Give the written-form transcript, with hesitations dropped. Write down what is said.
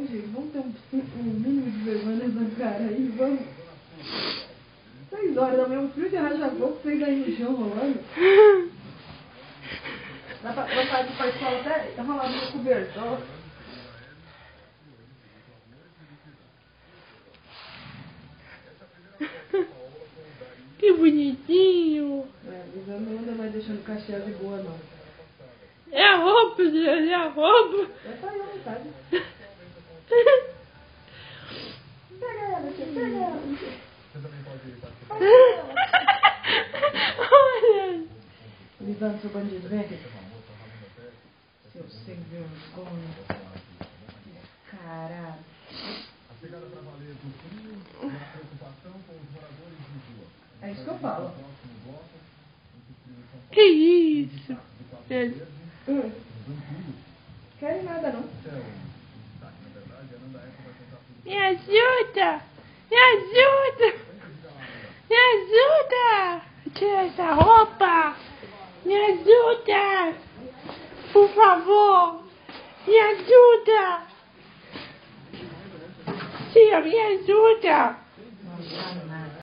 gente, vamos ter um mínimo de vergonha nessa cara aí, vamos. 6 horas da manhã, um frio de arranja-fogo, vocês aí no chão rolando. Dá pra ir pra escola até rolar no cobertor. Que bonitinho. É, o exame não anda mais deixando cacheada de boa, não. É a roupa, gente, é a roupa. Já tá aí à vontade. Pega ela, tia, pega ela. Olha. Lisandro, seu bandido, vem aqui. Seu sem vergonha. Caralho. É isso que eu falo. Que isso? Querem nada, não. Me ajuda! Me ajuda! Me ajuda! Tira essa roupa! Me ajuda! Por favor! Me ajuda! Tia, me ajuda! Não,